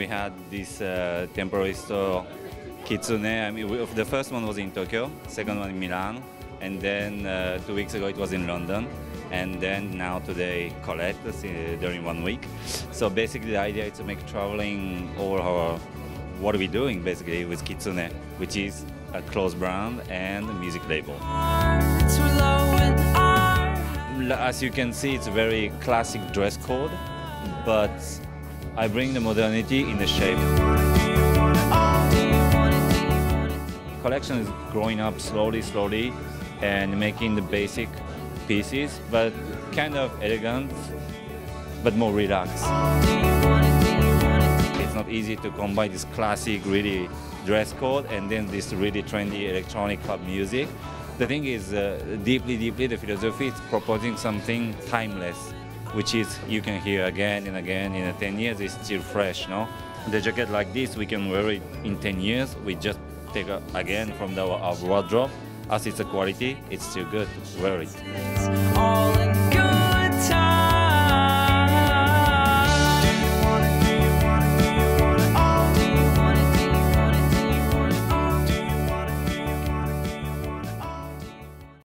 had this temporary store, Kitsune. I mean, the first one was in Tokyo, second one in Milan, and then 2 weeks ago it was in London, and then now today Colette during 1 week. So basically the idea is to make traveling over what are we doing basically with Kitsune, which is a clothes brand and a music label. As you can see, it's a very classic dress code, but I bring the modernity in the shape. Collection is growing up slowly, and making the basic pieces, but kind of elegant, but more relaxed. It's not easy to combine this classic, really dress code and then this really trendy electronic club music. The thing is, deeply, the philosophy is proposing something timeless, which is you can hear again and again. In 10 years, it's still fresh, no? The jacket like this, we can wear it in 10 years. We just take it again from our wardrobe. As it's a quality, it's still good. Wear it.